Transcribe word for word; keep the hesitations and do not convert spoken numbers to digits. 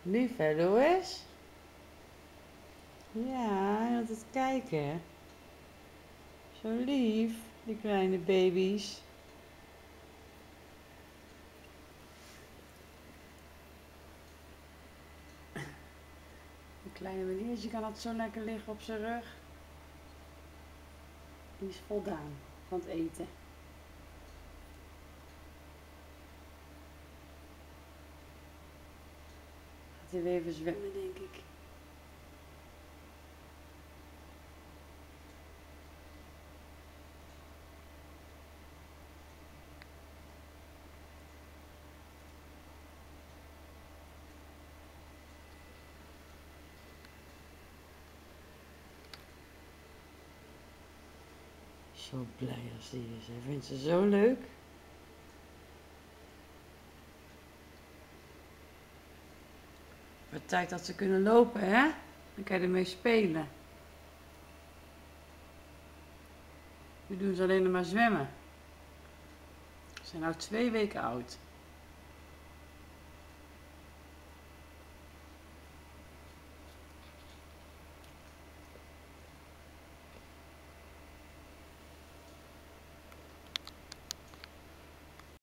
Lief hè, Louis? Ja, hij gaat het kijken. Zo lief, die kleine baby's. Een kleine meneertje kan het zo lekker liggen op zijn rug. Die is voldaan van het eten. Gaat hij weer even zwemmen, denk ik. Zo blij als die is. Hij vindt ze zo leuk. Het tijd dat ze kunnen lopen, hè? Dan kan je ermee spelen. Nu doen ze alleen nog maar zwemmen. Ze zijn nou twee weken oud.